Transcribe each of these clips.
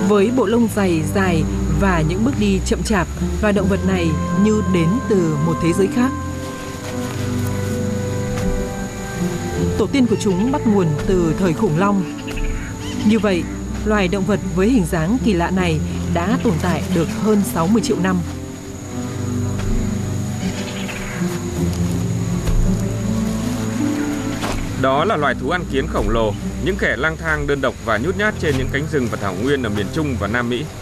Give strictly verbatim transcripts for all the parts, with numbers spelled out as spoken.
Với bộ lông dày dài và những bước đi chậm chạp, loài động vật này như đến từ một thế giới khác. Tổ tiên của chúng bắt nguồn từ thời khủng long. Như vậy, loài động vật với hình dáng kỳ lạ này đã tồn tại được hơn sáu mươi triệu năm. Đó là loài thú ăn kiến khổng lồ, những kẻ lang thang đơn độc và nhút nhát trên những cánh rừng và thảo nguyên ở miền Trung và Nam Mỹ.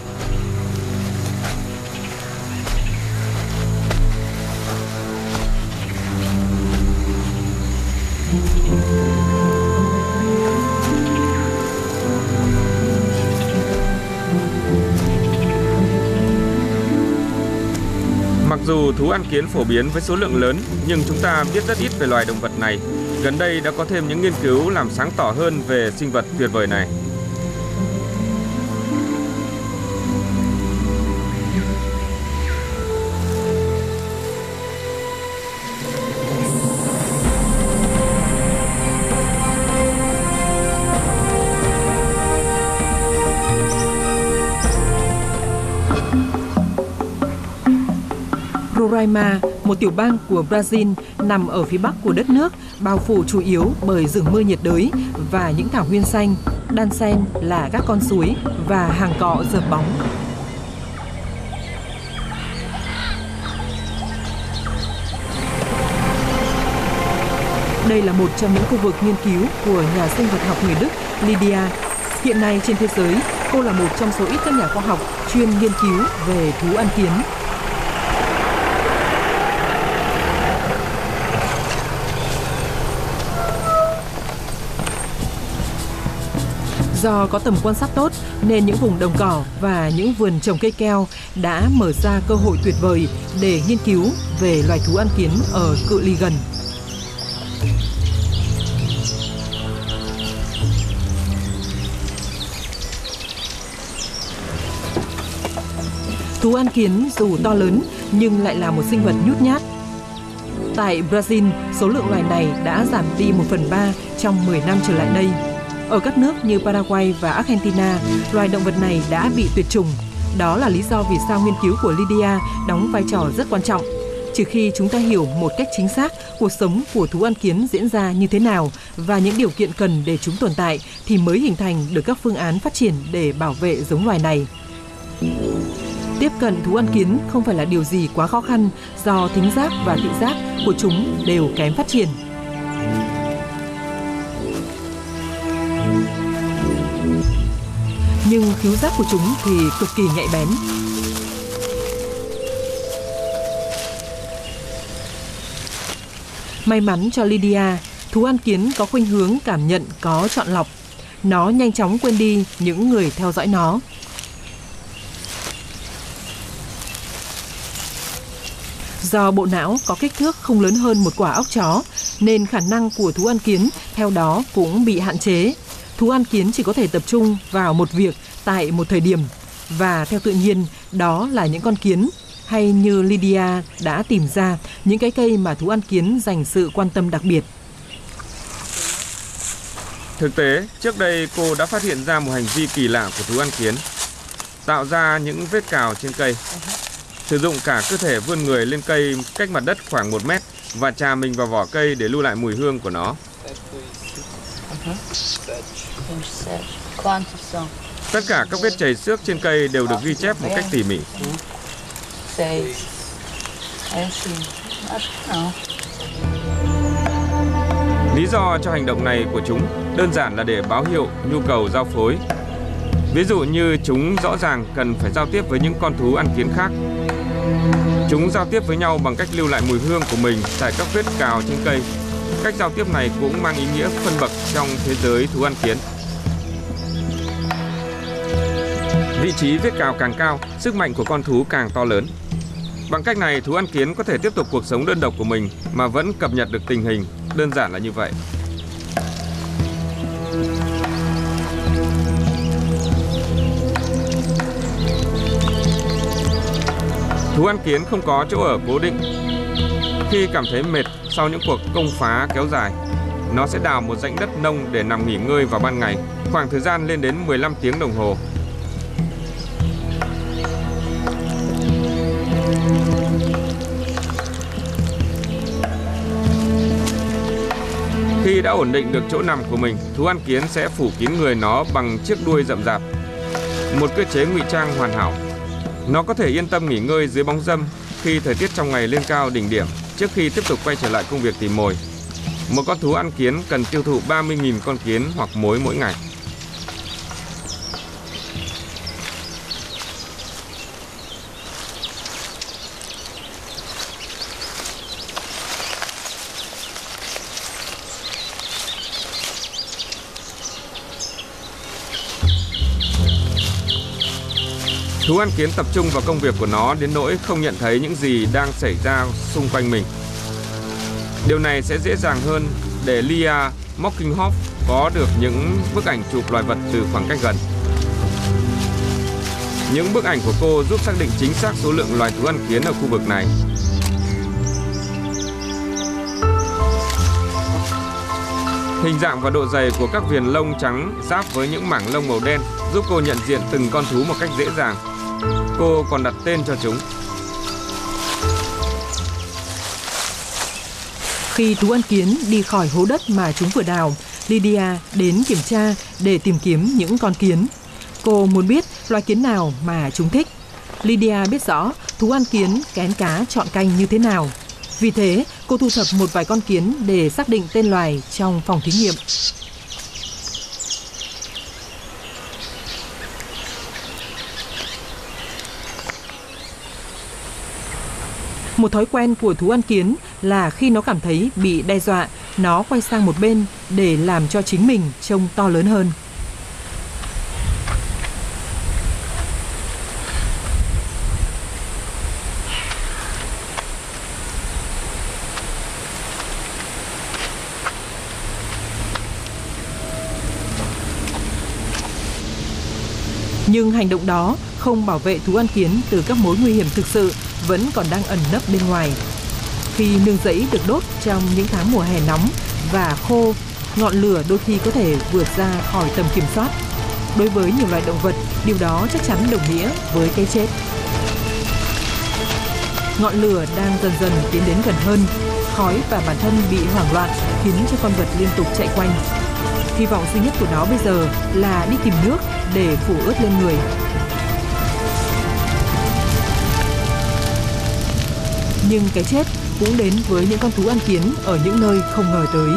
Mặc dù thú ăn kiến phổ biến với số lượng lớn, nhưng chúng ta biết rất ít về loài động vật này. Gần đây đã có thêm những nghiên cứu làm sáng tỏ hơn về sinh vật tuyệt vời này. Roraima, một tiểu bang của Brazil nằm ở phía bắc của đất nước, bao phủ chủ yếu bởi rừng mưa nhiệt đới và những thảo nguyên xanh, đan xen là các con suối và hàng cọ rợp bóng. Đây là một trong những khu vực nghiên cứu của nhà sinh vật học người Đức Lydia. Hiện nay trên thế giới, cô là một trong số ít các nhà khoa học chuyên nghiên cứu về thú ăn kiến. Do có tầm quan sát tốt nên những vùng đồng cỏ và những vườn trồng cây keo đã mở ra cơ hội tuyệt vời để nghiên cứu về loài thú ăn kiến ở cự ly gần. Thú ăn kiến dù to lớn nhưng lại là một sinh vật nhút nhát. Tại Brazil, số lượng loài này đã giảm đi một phần ba trong mười năm trở lại đây. Ở các nước như Paraguay và Argentina, loài động vật này đã bị tuyệt chủng. Đó là lý do vì sao nghiên cứu của Lydia đóng vai trò rất quan trọng. Trừ khi chúng ta hiểu một cách chính xác cuộc sống của thú ăn kiến diễn ra như thế nào và những điều kiện cần để chúng tồn tại thì mới hình thành được các phương án phát triển để bảo vệ giống loài này. Tiếp cận thú ăn kiến không phải là điều gì quá khó khăn do thính giác và thị giác của chúng đều kém phát triển. Nhưng khứu giác của chúng thì cực kỳ nhạy bén. May mắn cho Lydia, thú ăn kiến có khuynh hướng cảm nhận có chọn lọc. Nó nhanh chóng quên đi những người theo dõi nó. Do bộ não có kích thước không lớn hơn một quả óc chó, nên khả năng của thú ăn kiến theo đó cũng bị hạn chế. Thú ăn kiến chỉ có thể tập trung vào một việc tại một thời điểm, và theo tự nhiên đó là những con kiến, hay như Lydia đã tìm ra, những cái cây mà thú ăn kiến dành sự quan tâm đặc biệt. Thực tế, trước đây cô đã phát hiện ra một hành vi kỳ lạ của thú ăn kiến, tạo ra những vết cào trên cây, sử dụng cả cơ thể vươn người lên cây cách mặt đất khoảng một mét và chà mình vào vỏ cây để lưu lại mùi hương của nó. Tất cả các vết chảy xước trên cây đều được ghi chép một cách tỉ mỉ. Lý do cho hành động này của chúng đơn giản là để báo hiệu nhu cầu giao phối. Ví dụ như chúng rõ ràng cần phải giao tiếp với những con thú ăn kiến khác. Chúng giao tiếp với nhau bằng cách lưu lại mùi hương của mình tại các vết cào trên cây. Cách giao tiếp này cũng mang ý nghĩa phân bậc trong thế giới thú ăn kiến. Vị trí vết cào càng cao, sức mạnh của con thú càng to lớn. Bằng cách này, thú ăn kiến có thể tiếp tục cuộc sống đơn độc của mình mà vẫn cập nhật được tình hình. Đơn giản là như vậy. Thú ăn kiến không có chỗ ở cố định. Khi cảm thấy mệt sau những cuộc công phá kéo dài, nó sẽ đào một rãnh đất nông để nằm nghỉ ngơi vào ban ngày, khoảng thời gian lên đến mười lăm tiếng đồng hồ. Khi đã ổn định được chỗ nằm của mình, thú ăn kiến sẽ phủ kín người nó bằng chiếc đuôi rậm rạp, một cơ chế ngụy trang hoàn hảo. Nó có thể yên tâm nghỉ ngơi dưới bóng râm khi thời tiết trong ngày lên cao đỉnh điểm trước khi tiếp tục quay trở lại công việc tìm mồi. Một con thú ăn kiến cần tiêu thụ ba mươi nghìn con kiến hoặc mối mỗi ngày. Thú ăn kiến tập trung vào công việc của nó đến nỗi không nhận thấy những gì đang xảy ra xung quanh mình. Điều này sẽ dễ dàng hơn để Lia Mockinghoff có được những bức ảnh chụp loài vật từ khoảng cách gần. Những bức ảnh của cô giúp xác định chính xác số lượng loài thú ăn kiến ở khu vực này. Hình dạng và độ dày của các viền lông trắng giáp với những mảng lông màu đen giúp cô nhận diện từng con thú một cách dễ dàng. Cô còn đặt tên cho chúng. Khi thú ăn kiến đi khỏi hố đất mà chúng vừa đào, Lydia đến kiểm tra để tìm kiếm những con kiến. Cô muốn biết loài kiến nào mà chúng thích. Lydia biết rõ thú ăn kiến kén cá chọn canh như thế nào. Vì thế, cô thu thập một vài con kiến để xác định tên loài trong phòng thí nghiệm. Một thói quen của thú ăn kiến là khi nó cảm thấy bị đe dọa, nó quay sang một bên để làm cho chính mình trông to lớn hơn. Nhưng hành động đó không bảo vệ thú ăn kiến từ các mối nguy hiểm thực sự vẫn còn đang ẩn nấp bên ngoài. Khi nương rẫy được đốt trong những tháng mùa hè nóng và khô, ngọn lửa đôi khi có thể vượt ra khỏi tầm kiểm soát. Đối với nhiều loài động vật, điều đó chắc chắn đồng nghĩa với cái chết. Ngọn lửa đang dần dần tiến đến gần hơn, khói và bản thân bị hoảng loạn khiến cho con vật liên tục chạy quanh. Hy vọng duy nhất của nó bây giờ là đi tìm nước để phủ ướt lên người. Nhưng cái chết cũng đến với những con thú ăn kiến ở những nơi không ngờ tới.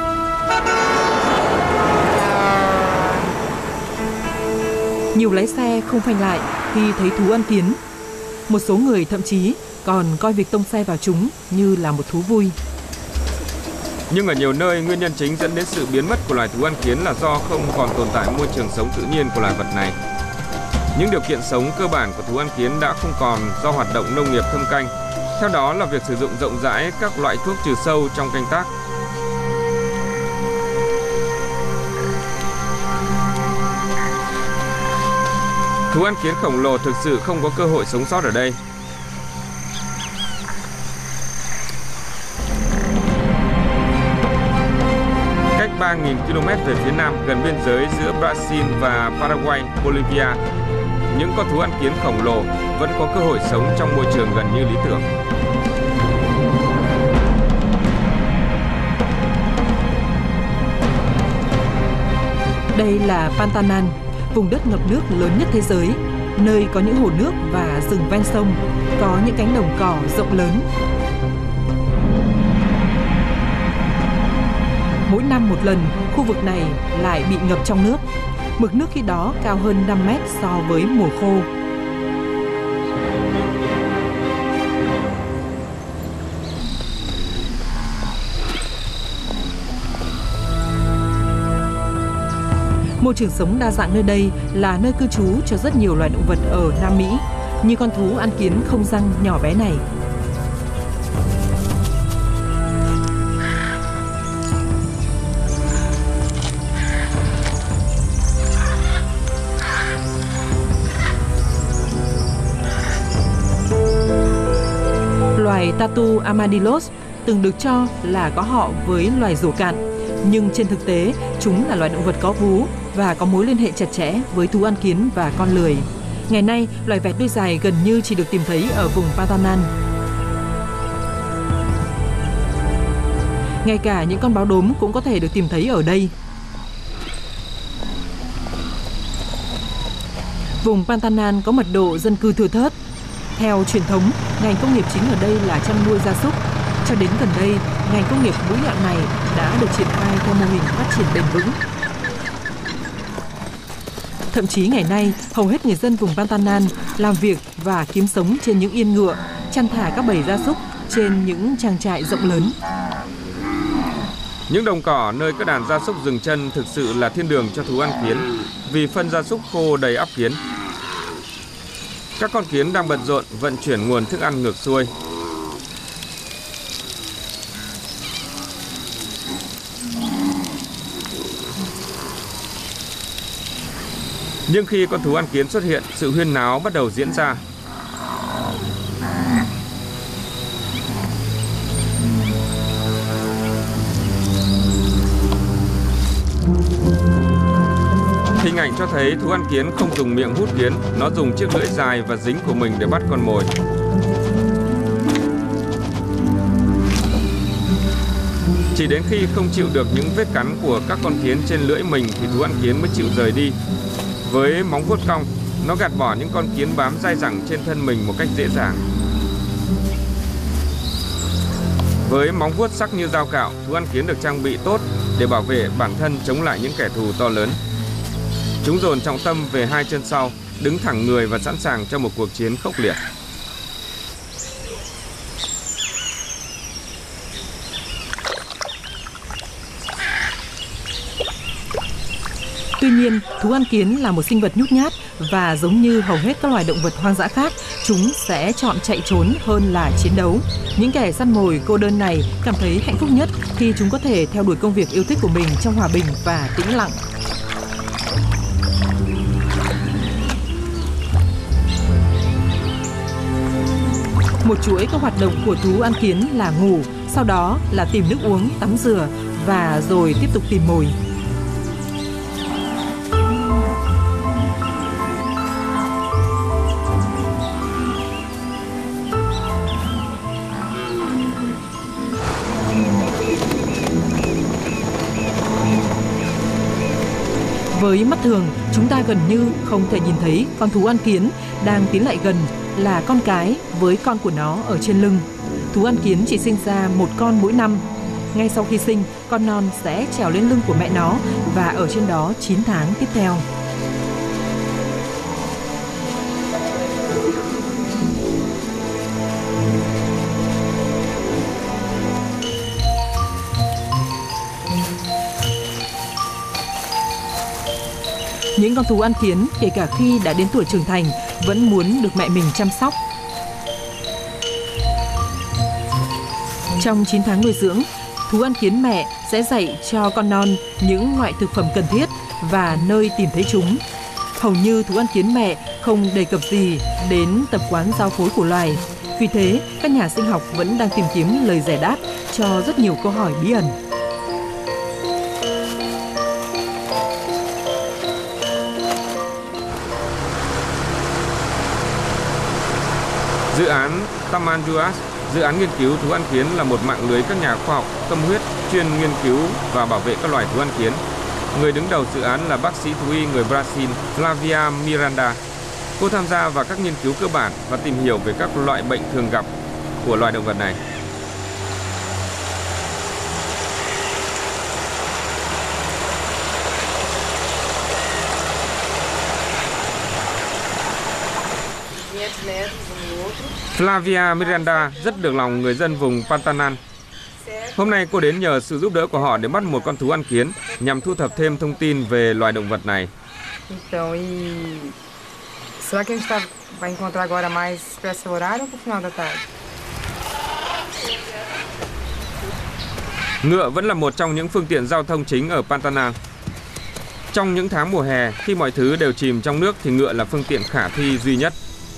Nhiều lái xe không phanh lại khi thấy thú ăn kiến. Một số người thậm chí còn coi việc tông xe vào chúng như là một thú vui. Nhưng ở nhiều nơi, nguyên nhân chính dẫn đến sự biến mất của loài thú ăn kiến là do không còn tồn tại môi trường sống tự nhiên của loài vật này. Những điều kiện sống cơ bản của thú ăn kiến đã không còn do hoạt động nông nghiệp thâm canh. Theo đó là việc sử dụng rộng rãi các loại thuốc trừ sâu trong canh tác. Thú ăn kiến khổng lồ thực sự không có cơ hội sống sót ở đây. Cách ba nghìn ki lô mét về phía nam, gần biên giới giữa Brazil và Paraguay, Bolivia, những con thú ăn kiến khổng lồ vẫn có cơ hội sống trong môi trường gần như lý tưởng. Đây là Pantanal, vùng đất ngập nước lớn nhất thế giới, nơi có những hồ nước và rừng ven sông, có những cánh đồng cỏ rộng lớn. Mỗi năm một lần, khu vực này lại bị ngập trong nước. Mực nước khi đó cao hơn năm mét so với mùa khô. Môi trường sống đa dạng nơi đây là nơi cư trú cho rất nhiều loài động vật ở Nam Mỹ, như con thú ăn kiến không răng nhỏ bé này. Loài Tatu Armadillos từng được cho là có họ với loài rùa cạn, nhưng trên thực tế chúng là loài động vật có vú và có mối liên hệ chặt chẽ với thú ăn kiến và con lười. Ngày nay, loài vẹt đuôi dài gần như chỉ được tìm thấy ở vùng Pantanal. Ngay cả những con báo đốm cũng có thể được tìm thấy ở đây. Vùng Pantanal có mật độ dân cư thưa thớt. Theo truyền thống, ngành công nghiệp chính ở đây là chăn nuôi gia súc. Cho đến gần đây, ngành công nghiệp mũi nhọn này đã được triển khai theo mô hình phát triển bền vững. Thậm chí ngày nay, hầu hết người dân vùng Pantanal làm việc và kiếm sống trên những yên ngựa, chăn thả các bầy gia súc trên những trang trại rộng lớn. Những đồng cỏ nơi các đàn gia súc dừng chân thực sự là thiên đường cho thú ăn kiến, vì phân gia súc khô đầy ắp kiến. Các con kiến đang bận rộn vận chuyển nguồn thức ăn ngược xuôi. Nhưng khi con thú ăn kiến xuất hiện, sự huyên náo bắt đầu diễn ra. Hình ảnh cho thấy thú ăn kiến không dùng miệng hút kiến, nó dùng chiếc lưỡi dài và dính của mình để bắt con mồi. Chỉ đến khi không chịu được những vết cắn của các con kiến trên lưỡi mình thì thú ăn kiến mới chịu rời đi. Với móng vuốt cong, nó gạt bỏ những con kiến bám dai dẳng trên thân mình một cách dễ dàng. Với móng vuốt sắc như dao cạo, thú ăn kiến được trang bị tốt để bảo vệ bản thân chống lại những kẻ thù to lớn. Chúng dồn trọng tâm về hai chân sau, đứng thẳng người và sẵn sàng cho một cuộc chiến khốc liệt. Tuy nhiên, thú ăn kiến là một sinh vật nhút nhát và giống như hầu hết các loài động vật hoang dã khác, chúng sẽ chọn chạy trốn hơn là chiến đấu. Những kẻ săn mồi cô đơn này cảm thấy hạnh phúc nhất khi chúng có thể theo đuổi công việc yêu thích của mình trong hòa bình và tĩnh lặng. Một chuỗi các hoạt động của thú ăn kiến là ngủ, sau đó là tìm nước uống, tắm rửa và rồi tiếp tục tìm mồi. Với mắt thường, chúng ta gần như không thể nhìn thấy con thú ăn kiến đang tiến lại gần là con cái với con của nó ở trên lưng. Thú ăn kiến chỉ sinh ra một con mỗi năm. Ngay sau khi sinh, con non sẽ trèo lên lưng của mẹ nó và ở trên đó chín tháng tiếp theo. Những con thú ăn kiến, kể cả khi đã đến tuổi trưởng thành, vẫn muốn được mẹ mình chăm sóc. Trong chín tháng nuôi dưỡng, thú ăn kiến mẹ sẽ dạy cho con non những loại thực phẩm cần thiết và nơi tìm thấy chúng. Hầu như thú ăn kiến mẹ không đề cập gì đến tập quán giao phối của loài. Vì thế, các nhà sinh học vẫn đang tìm kiếm lời giải đáp cho rất nhiều câu hỏi bí ẩn. Dự án Tamanduas, dự án nghiên cứu thú ăn kiến là một mạng lưới các nhà khoa học tâm huyết chuyên nghiên cứu và bảo vệ các loài thú ăn kiến. Người đứng đầu dự án là bác sĩ thú y người Brazil Flavia Miranda. Cô tham gia vào các nghiên cứu cơ bản và tìm hiểu về các loại bệnh thường gặp của loài động vật này. Flavia Miranda rất được lòng người dân vùng Pantanal. Hôm nay cô đến nhờ sự giúp đỡ của họ để bắt một con thú ăn kiến nhằm thu thập thêm thông tin về loài động vật này. Então, e será que a gente vai encontrar agora mais para esse horário ou para o final da tarde? Ngựa vẫn là một trong những phương tiện giao thông chính ở Pantanal. Trong những tháng mùa hè, khi mọi thứ đều chìm trong nước thì ngựa là phương tiện khả thi duy nhất.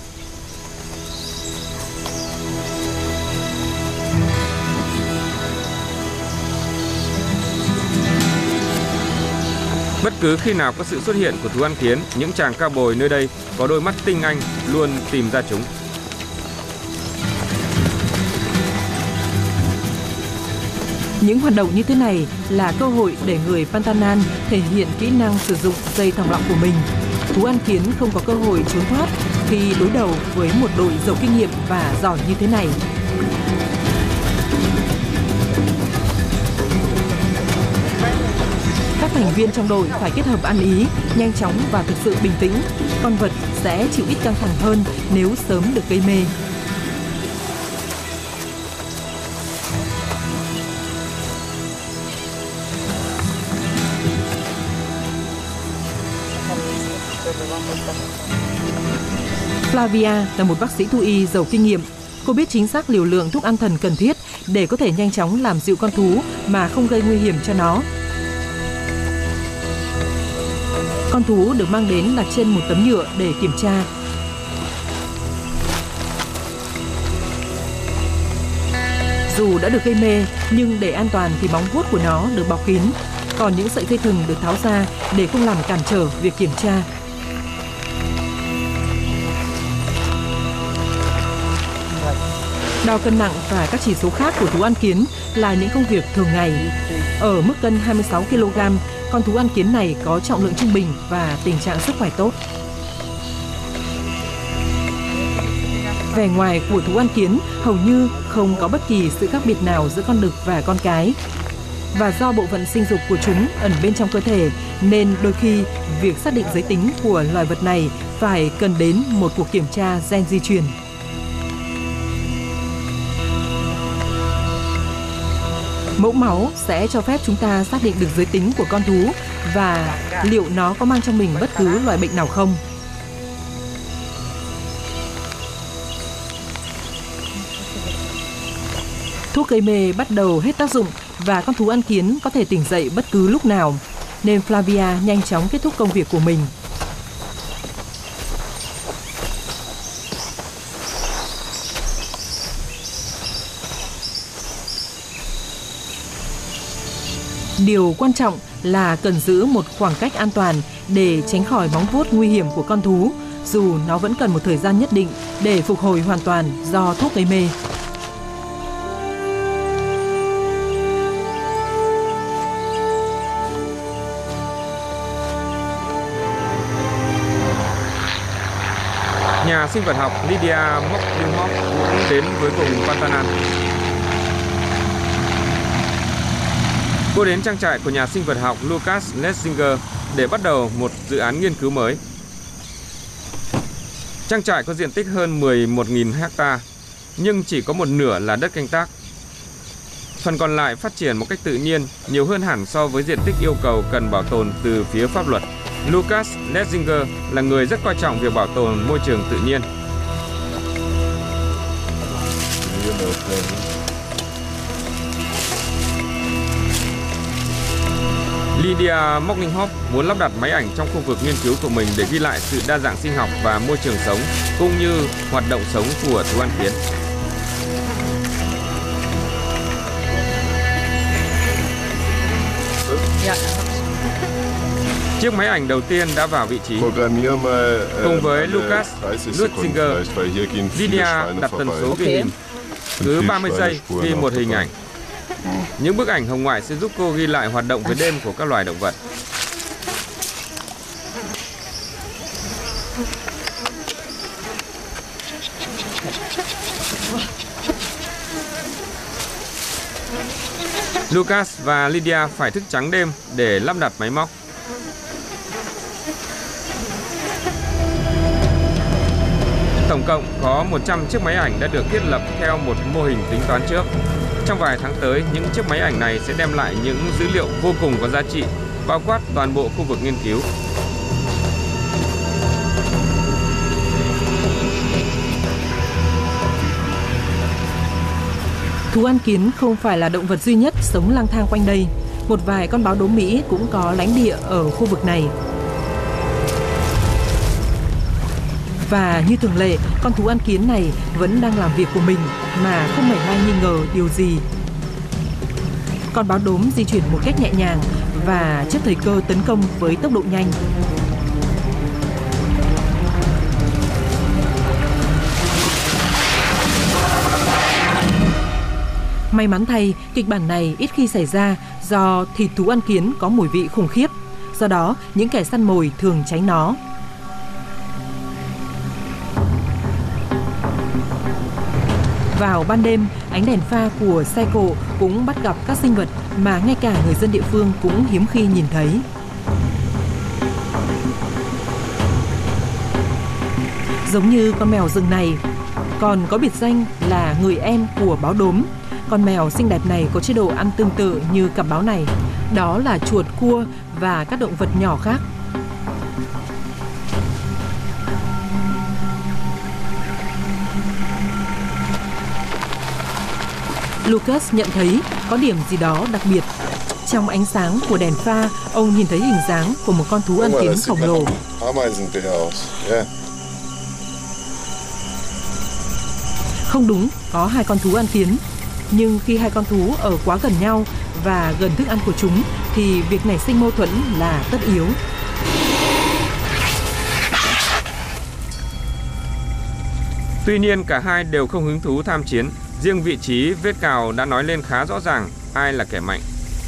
Bất cứ khi nào có sự xuất hiện của thú ăn kiến, những chàng cao bồi nơi đây có đôi mắt tinh anh luôn tìm ra chúng. Những hoạt động như thế này là cơ hội để người Pantanan thể hiện kỹ năng sử dụng dây thòng lọng của mình. Thú ăn kiến không có cơ hội trốn thoát khi đối đầu với một đội giàu kinh nghiệm và giỏi như thế này. Các thành viên trong đội phải kết hợp ăn ý, nhanh chóng và thực sự bình tĩnh. Con vật sẽ chịu ít căng thẳng hơn nếu sớm được gây mê. Flavia là một bác sĩ thú y giàu kinh nghiệm. Cô biết chính xác liều lượng thuốc an thần cần thiết để có thể nhanh chóng làm dịu con thú mà không gây nguy hiểm cho nó. Con thú được mang đến đặt trên một tấm nhựa để kiểm tra. Dù đã được gây mê, nhưng để an toàn thì móng vuốt của nó được bọc kín. Còn những sợi dây thừng được tháo ra để không làm cản trở việc kiểm tra. Đo cân nặng và các chỉ số khác của thú ăn kiến là những công việc thường ngày. Ở mức cân hai mươi sáu ki lô gam, con thú ăn kiến này có trọng lượng trung bình và tình trạng sức khỏe tốt. Vẻ ngoài của thú ăn kiến hầu như không có bất kỳ sự khác biệt nào giữa con đực và con cái. Và do bộ phận sinh dục của chúng ẩn bên trong cơ thể, nên đôi khi việc xác định giới tính của loài vật này phải cần đến một cuộc kiểm tra gen di truyền. Mẫu máu sẽ cho phép chúng ta xác định được giới tính của con thú và liệu nó có mang trong mình bất cứ loại bệnh nào không. Thuốc gây mê bắt đầu hết tác dụng và con thú ăn kiến có thể tỉnh dậy bất cứ lúc nào, nên Flavia nhanh chóng kết thúc công việc của mình. Điều quan trọng là cần giữ một khoảng cách an toàn để tránh khỏi móng vuốt nguy hiểm của con thú, dù nó vẫn cần một thời gian nhất định để phục hồi hoàn toàn do thuốc gây mê. Nhà sinh vật học Lydia Mockinghoff cũng đến với vùng Pantanan. Cô đến trang trại của nhà sinh vật học Lucas Lessinger để bắt đầu một dự án nghiên cứu mới. Trang trại có diện tích hơn mười một nghìn ha, nhưng chỉ có một nửa là đất canh tác. Phần còn lại phát triển một cách tự nhiên, nhiều hơn hẳn so với diện tích yêu cầu cần bảo tồn từ phía pháp luật. Lucas Lessinger là người rất coi trọng việc bảo tồn môi trường tự nhiên. Lydia Mockinghoff muốn lắp đặt máy ảnh trong khu vực nghiên cứu của mình để ghi lại sự đa dạng sinh học và môi trường sống, cũng như hoạt động sống của thú ăn kiến. Chiếc máy ảnh đầu tiên đã vào vị trí. Cùng với Lucas Lessinger, Lydia đặt tần số ghi hình. Cứ ba mươi giây ghi một hình ảnh. Những bức ảnh hồng ngoại sẽ giúp cô ghi lại hoạt động về đêm của các loài động vật. Lucas và Lydia phải thức trắng đêm để lắp đặt máy móc. Tổng cộng có một trăm chiếc máy ảnh đã được thiết lập theo một mô hình tính toán trước. Trong vài tháng tới, những chiếc máy ảnh này sẽ đem lại những dữ liệu vô cùng có giá trị, bao quát toàn bộ khu vực nghiên cứu. Thú ăn kiến không phải là động vật duy nhất sống lang thang quanh đây. Một vài con báo đốm Mỹ cũng có lãnh địa ở khu vực này. Và như thường lệ, con thú ăn kiến này vẫn đang làm việc của mình mà không mảy may nghi ngờ điều gì. Con báo đốm di chuyển một cách nhẹ nhàng và trước thời cơ tấn công với tốc độ nhanh. May mắn thay, kịch bản này ít khi xảy ra do thịt thú ăn kiến có mùi vị khủng khiếp. Do đó, những kẻ săn mồi thường tránh nó. Vào ban đêm, ánh đèn pha của xe cộ cũng bắt gặp các sinh vật mà ngay cả người dân địa phương cũng hiếm khi nhìn thấy. Giống như con mèo rừng này, còn có biệt danh là người em của báo đốm. Con mèo xinh đẹp này có chế độ ăn tương tự như cặp báo này, đó là chuột, cua và các động vật nhỏ khác. Lucas nhận thấy có điểm gì đó đặc biệt. Trong ánh sáng của đèn pha, ông nhìn thấy hình dáng của một con thú ăn kiến khổng lồ. Không đúng, có hai con thú ăn kiến. Nhưng khi hai con thú ở quá gần nhau và gần thức ăn của chúng thì việc nảy sinh mâu thuẫn là tất yếu. Tuy nhiên cả hai đều không hứng thú tham chiến. Riêng vị trí vết cào đã nói lên khá rõ ràng ai là kẻ mạnh.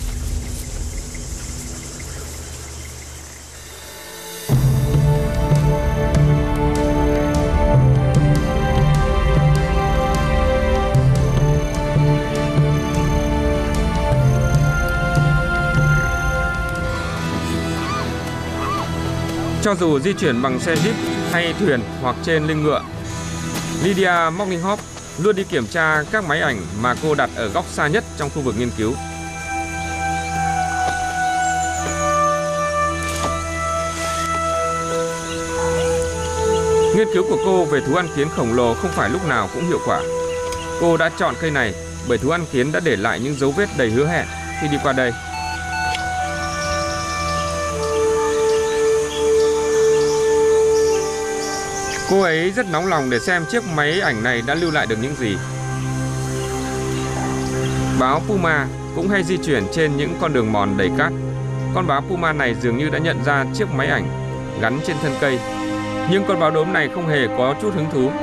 Cho dù di chuyển bằng xe jeep hay thuyền hoặc trên lưng ngựa, Lydia Mockinghoff luôn đi kiểm tra các máy ảnh mà cô đặt ở góc xa nhất trong khu vực nghiên cứu. Nghiên cứu của cô về thú ăn kiến khổng lồ không phải lúc nào cũng hiệu quả. Cô đã chọn cây này bởi thú ăn kiến đã để lại những dấu vết đầy hứa hẹn khi đi qua đây. Cô ấy rất nóng lòng để xem chiếc máy ảnh này đã lưu lại được những gì. Báo Puma cũng hay di chuyển trên những con đường mòn đầy cát. Con báo Puma này dường như đã nhận ra chiếc máy ảnh gắn trên thân cây. Nhưng con báo đốm này không hề có chút hứng thú.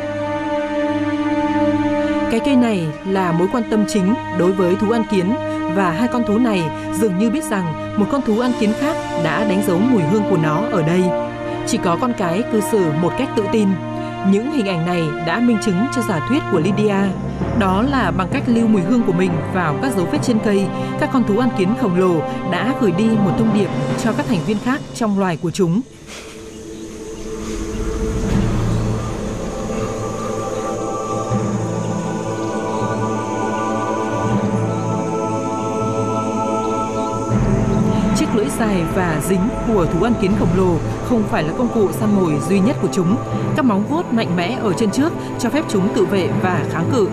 Cái cây này là mối quan tâm chính đối với thú ăn kiến, và hai con thú này dường như biết rằng một con thú ăn kiến khác đã đánh dấu mùi hương của nó ở đây. Chỉ có con cái cư xử một cách tự tin. Những hình ảnh này đã minh chứng cho giả thuyết của Lydia. Đó là bằng cách lưu mùi hương của mình vào các dấu vết trên cây, các con thú ăn kiến khổng lồ đã gửi đi một thông điệp cho các thành viên khác trong loài của chúng. Chiếc lưỡi dài và dính của thú ăn kiến khổng lồ không phải là công cụ săn mồi duy nhất của chúng. Các móng vuốt mạnh mẽ ở chân trước cho phép chúng tự vệ và kháng cự.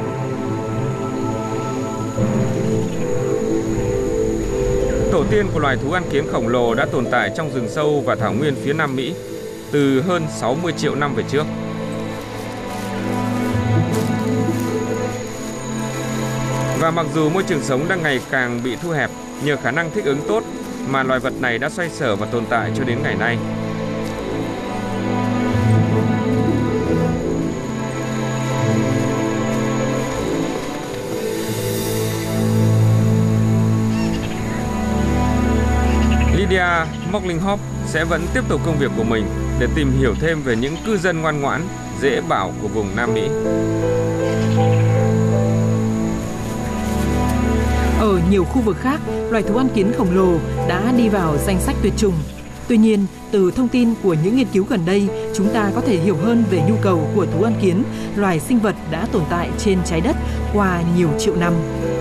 Tổ tiên của loài thú ăn kiến khổng lồ đã tồn tại trong rừng sâu và thảo nguyên phía Nam Mỹ từ hơn sáu mươi triệu năm về trước. Và mặc dù môi trường sống đang ngày càng bị thu hẹp, nhờ khả năng thích ứng tốt mà loài vật này đã xoay sở và tồn tại cho đến ngày nay. Lydia Mockinghoff sẽ vẫn tiếp tục công việc của mình để tìm hiểu thêm về những cư dân ngoan ngoãn, dễ bảo của vùng Nam Mỹ. Ở nhiều khu vực khác, loài thú ăn kiến khổng lồ đã đi vào danh sách tuyệt chủng. Tuy nhiên, từ thông tin của những nghiên cứu gần đây, chúng ta có thể hiểu hơn về nhu cầu của thú ăn kiến, loài sinh vật đã tồn tại trên trái đất qua nhiều triệu năm.